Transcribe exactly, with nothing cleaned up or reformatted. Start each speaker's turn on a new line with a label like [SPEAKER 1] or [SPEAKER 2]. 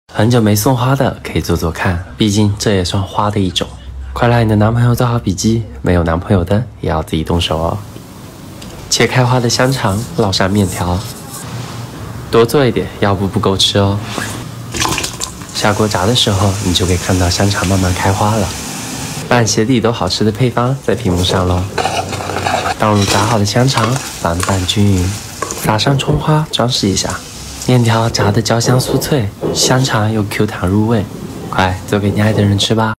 [SPEAKER 1] 很久没送花的可以做做看，毕竟这也算花的一种。快来你的男朋友做好笔记，没有男朋友的也要自己动手哦。切开花的香肠，烙上面条，多做一点，要不不够吃哦。下锅炸的时候，你就可以看到香肠慢慢开花了。拌鞋底都好吃的配方在屏幕上喽。倒入炸好的香肠，翻拌均匀，撒上葱花装饰一下。面条炸得焦香酥脆，香肠又 Q 弹入味，快做给你爱的人吃吧。